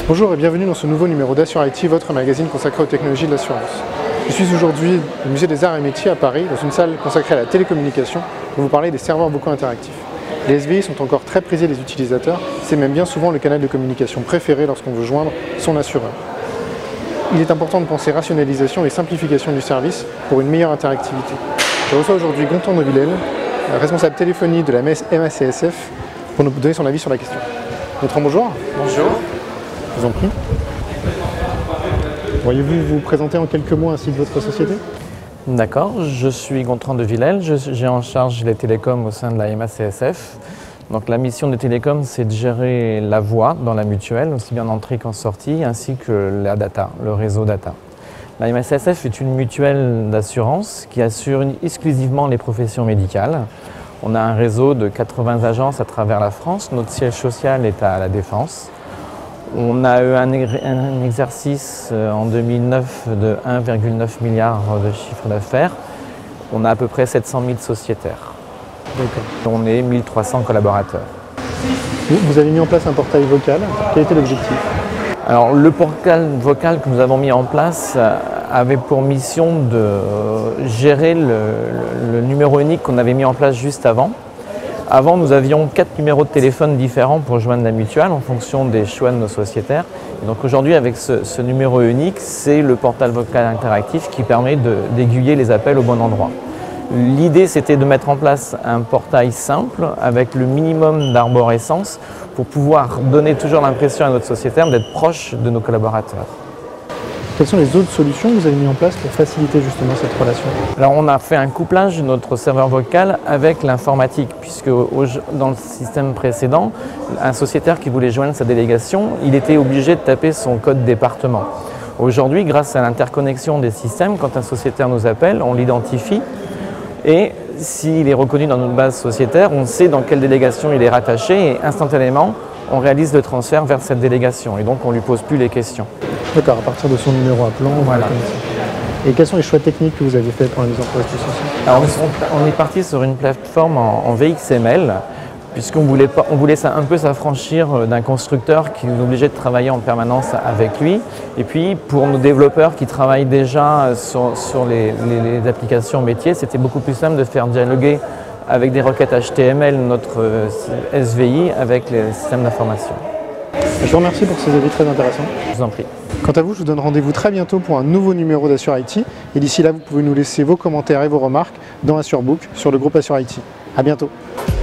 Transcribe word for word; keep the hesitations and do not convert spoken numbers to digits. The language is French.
Bonjour et bienvenue dans ce nouveau numéro d'Assure I T, votre magazine consacré aux technologies de l'assurance. Je suis aujourd'hui au Musée des Arts et Métiers à Paris, dans une salle consacrée à la télécommunication, pour vous parler des serveurs vocaux interactifs. Les S V I sont encore très prisés des utilisateurs, c'est même bien souvent le canal de communication préféré lorsqu'on veut joindre son assureur. Il est important de penser rationalisation et simplification du service pour une meilleure interactivité. Je reçois aujourd'hui Gontran de Villèle, responsable téléphonie de la M A C S F, pour nous donner son avis sur la question. Gontran, bonjour. Bonjour. Je vous en prie. Pourriez-vous vous présenter en quelques mots ainsi que votre société? D'accord, je suis Gontran de Villèle, j'ai en charge les télécoms au sein de la M A C S F. Donc la mission des télécoms, c'est de gérer la voix dans la mutuelle, aussi bien en entrée qu'en sortie, ainsi que la data, le réseau data. La M A C S F est une mutuelle d'assurance qui assure exclusivement les professions médicales. On a un réseau de quatre-vingts agences à travers la France, notre siège social est à La Défense. On a eu un, un exercice en deux mille neuf de un virgule neuf milliard de chiffre d'affaires. On a à peu près sept cent mille sociétaires. On est mille trois cents collaborateurs. Vous, vous avez mis en place un portail vocal. Quel était l'objectif? Alors, le portail vocal que nous avons mis en place avait pour mission de gérer le, le, le numéro unique qu'on avait mis en place juste avant. Avant, nous avions quatre numéros de téléphone différents pour joindre la mutuelle en fonction des choix de nos sociétaires. Et donc aujourd'hui, avec ce, ce numéro unique, c'est le portail vocal interactif qui permet d'aiguiller les appels au bon endroit. L'idée, c'était de mettre en place un portail simple avec le minimum d'arborescence pour pouvoir donner toujours l'impression à notre sociétaire d'être proche de nos collaborateurs. Quelles sont les autres solutions que vous avez mises en place pour faciliter justement cette relation? Alors on a fait un couplage de notre serveur vocal avec l'informatique, puisque dans le système précédent, un sociétaire qui voulait joindre sa délégation, il était obligé de taper son code département. Aujourd'hui, grâce à l'interconnexion des systèmes, quand un sociétaire nous appelle, on l'identifie et s'il est reconnu dans notre base sociétaire, on sait dans quelle délégation il est rattaché et instantanément, on réalise le transfert vers cette délégation et donc on ne lui pose plus les questions. D'accord, à partir de son numéro appelant. Voilà. Et quels sont les choix techniques que vous avez faits pour la mise en place du système? Alors, on est parti sur une plateforme en, en V X M L, puisqu'on voulait, pas, on voulait un peu s'affranchir d'un constructeur qui nous obligeait de travailler en permanence avec lui. Et puis, pour nos développeurs qui travaillent déjà sur, sur les, les, les applications métiers, c'était beaucoup plus simple de faire dialoguer avec des requêtes H T M L notre S V I avec les systèmes d'information. Je vous remercie pour ces avis très intéressants. Je vous en prie. Quant à vous, je vous donne rendez-vous très bientôt pour un nouveau numéro d'Assure I T. Et d'ici là, vous pouvez nous laisser vos commentaires et vos remarques dans AssureBook sur le groupe Assure I T. À bientôt.